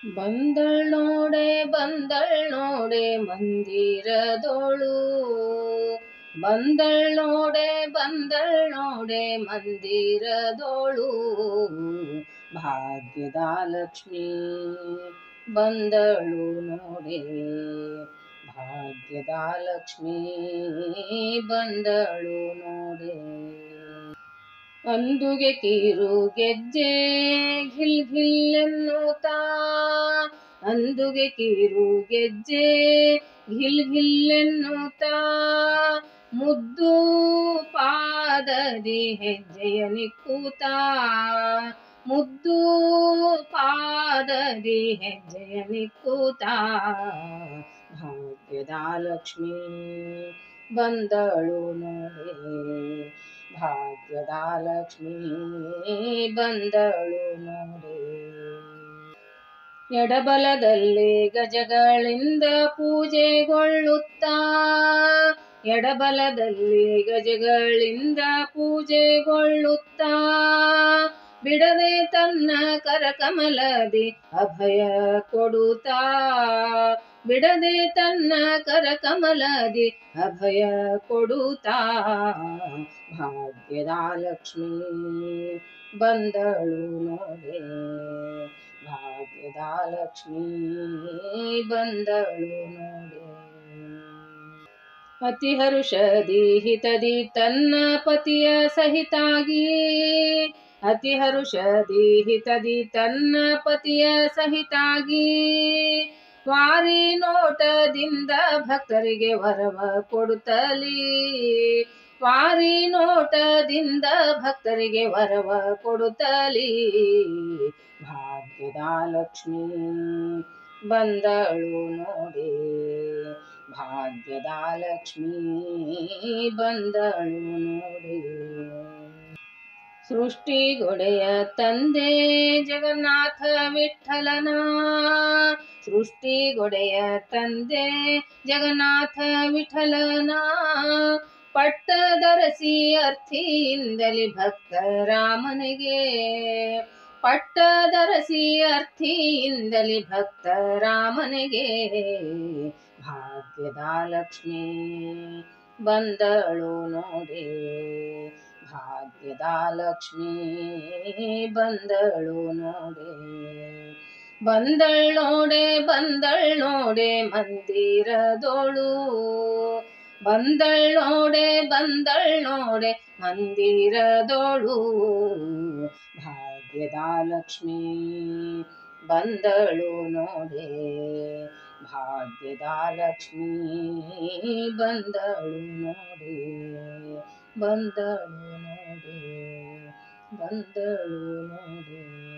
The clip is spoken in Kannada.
ಬಂದಳ್ ನೋಡೆ ಮಂದಿರದೋಳು ಬಂದಳ್ ನೋಡೆ ಮಂದಿರದೋಳು ಭಾಗ್ಯದ ಲಕ್ಷ್ಮಿ ಬಂದಳು ನೋಡೆ ಭಾಗ್ಯದ ಲಕ್ಷ್ಮಿ ಬಂದಳು ನೋಡೆ ಅಂದುಗೆ ಕಿರು ಗೆಜ್ಜೆ ಘಿಲ್ ಘಿಲ್ ಎನ್ನುತ್ತಾ ಅಂದುಗೆ ಕಿರು ಗೆಜ್ಜೆ ಘಿಲ್ ಘಿಲ್ ಎನ್ನುತ್ತಾ ಮುದ್ದು ಪಾದದಿ ಹೆಜ್ಜೆಯ ನಿಕ್ಕುತ್ತಾ ಮುದ್ದು ಪಾದದಿ ಹೆಜ್ಜೆಯ ನಿಕ್ಕುತ್ತಾ ಭಾಗ್ಯದ ಲಕ್ಷ್ಮಿ ಬಂದಳು ನೋಡೆ ಭಾಗ್ಯದ ಲಕ್ಷ್ಮಿ ಬಂದಳು ನೋಡೆ ಎಡಬಲದಲ್ಲಿ ಗಜಗಳಿಂದ ಪೂಜೆಗೊಳ್ಳುತ್ತಾ ಎಡಬಲದಲ್ಲಿ ಗಜಗಳಿಂದ ಪೂಜೆಗೊಳ್ಳುತ್ತಾ ಬಿಡದೆ ತನ್ನ ಕರಕಮಲದಿ ಅಭಯ ಕೊಡುತ್ತಾ ಬಿಡದೆ ತನ್ನ ಕರಕಮಲದಿ ಅಭಯ ಕೊಡುತ್ತಾ ಭಾಗ್ಯದ ಲಕ್ಷ್ಮಿ ಬಂದಳು ನೋಡೆ ಭಾಗ್ಯದ ಲಕ್ಷ್ಮಿ ಬಂದಳು ನೋಡೆ ಅತಿ ಹರುಷದಿ ಹಿತದಿ ತನ್ನ ಪತಿಯ ಸಹಿತಾಗಿ ಅತಿ ಹರುಷದಿ ಹಿತದಿ ತನ್ನ ಪತಿಯ ಸಹಿತಾಗಿ ವಾರಿ ನೋಟದಿಂದ ಭಕ್ತರಿಗೆ ವರವ ಕೊಡುತ್ತಲೀ ವಾರಿ ನೋಟದಿಂದ ಭಕ್ತರಿಗೆ ವರವ ಕೊಡುತ್ತಲೀ ಭಾಗ್ಯದ ಲಕ್ಷ್ಮಿ ಬಂದಳು ನೋಡೆ ಭಾಗ್ಯದ ಲಕ್ಷ್ಮಿ ಬಂದಳು ನೋಡೆ ಸೃಷ್ಟಿಗೊಡೆಯ ತಂದೆ ಜಗನ್ನಾಥ ವಿಠಲನ ಸೃಷ್ಟಿಗೊಡೆಯ ತಂದೆ ಜಗನ್ನಾಥ ವಿಠಲನ ಪಟ್ಟದರಸಿ ಅರ್ಥಿಯಿಂದಲಿ ಭಕ್ತರಾಮನಿಗೆ ಪಟ್ಟದರಸಿ ಅರ್ಥಿಯಿಂದಲಿ ಭಕ್ತರಾಮನಿಗೆ ಭಾಗ್ಯದ ಲಕ್ಷ್ಮಿ ಬಂದಳು ನೋಡೆ ಭಾಗ್ಯದ ಲಕ್ಷ್ಮಿ ಬಂದಳು ನೋಡೆ ಬಂದಳ್ ನೋಡೆ ಮಂದಿರದೋಳು ಬಂದಳ್ ನೋಡೆ ಮಂದಿರದೋಳು ಭಾಗ್ಯದ ಲಕ್ಷ್ಮಿ ಬಂದಳು ನೋಡೆ ಭಾಗ್ಯದ ಲಕ್ಷ್ಮಿ ಬಂದಳು ನೋಡೆ ಬಂದಳು ನೋಡೆ ಬಂದಳು ನೋಡೆ